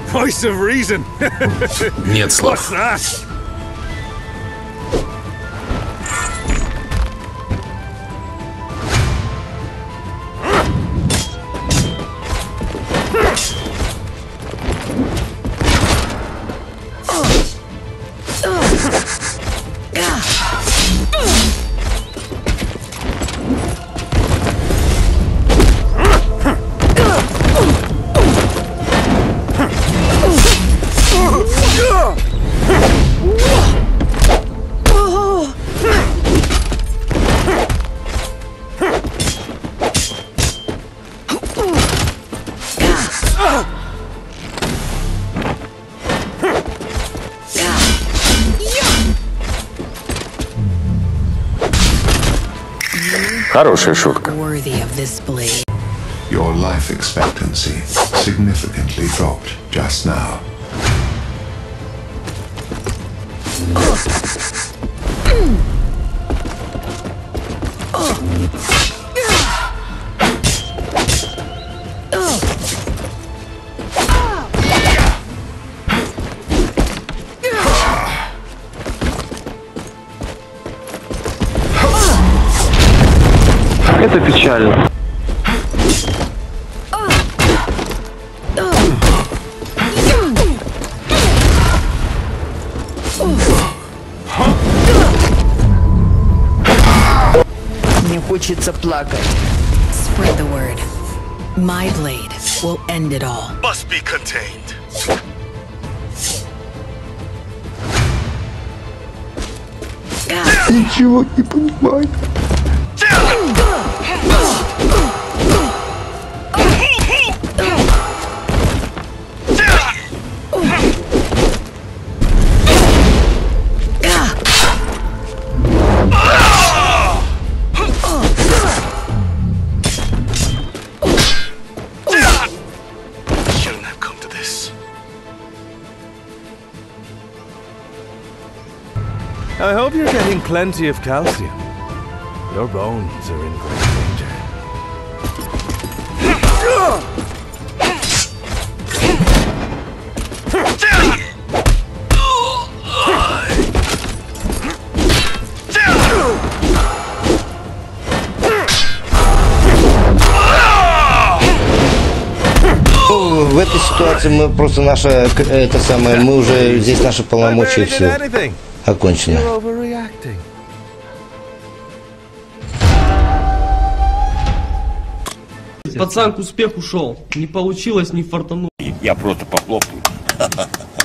Voice of reason. Нет слов. What's that? Хорошая шутка. Your life expectancy significantly dropped just now. Это печально. Мне хочется плакать. Spread the word. My blade will end it all. Must be contained. Ничего не понимаю. Shouldn't have come to this. I hope you're getting plenty of calcium. Your bones are in great danger. В этой ситуации мы просто это самое, мы уже здесь наши полномочия все окончено. Пацан к успеху шел. Не получилось, не фартанул. Я просто похлопаю.